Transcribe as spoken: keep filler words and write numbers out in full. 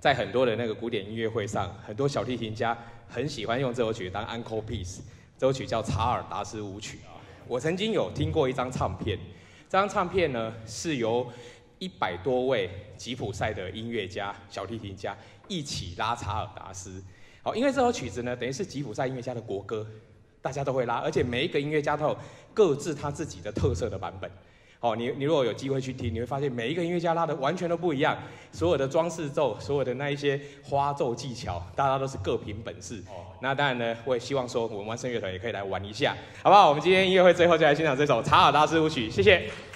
在很多的那个古典音乐会上，很多小提琴家很喜欢用这首曲当 encore piece。这首曲叫《查尔达斯舞曲》。我曾经有听过一张唱片，这张唱片呢是由一百多位吉普赛的音乐家、小提琴家一起拉查尔达斯。好，因为这首曲子呢，等于是吉普赛音乐家的国歌，大家都会拉，而且每一个音乐家都有各自他自己的特色的版本。好，你你如果有机会去听，你会发现每一个音乐家拉的完全都不一样，所有的装饰奏、所有的那一些花奏技巧，大家都是各凭本事。那当然呢，我也希望说我们万声乐团也可以来玩一下，好不好？我们今天音乐会最后就来欣赏这首《查尔达斯舞曲》，谢谢。